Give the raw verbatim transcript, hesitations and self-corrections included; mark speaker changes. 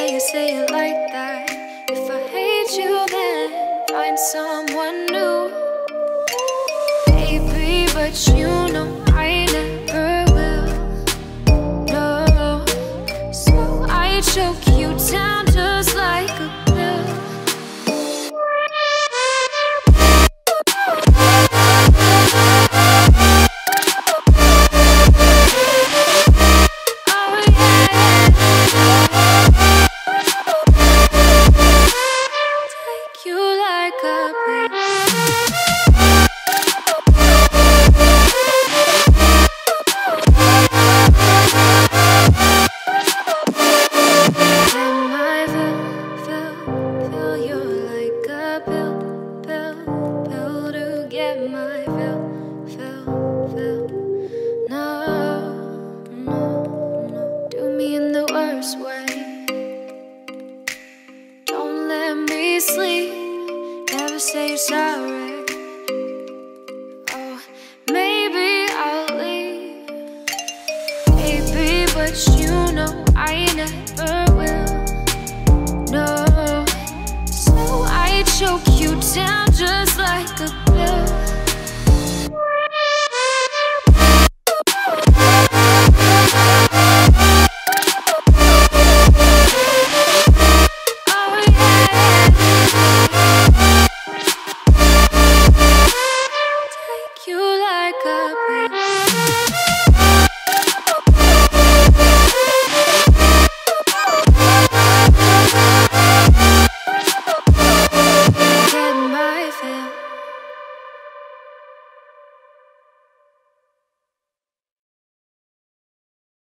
Speaker 1: say it, say it like that. If I hate you, then find someone new. Baby, but you know I never will. No, so I choke you down just like a pill. Sleep, never say you're sorry. Oh, maybe I'll leave, baby, but you know I never will. No, so I choke you down just like a pill.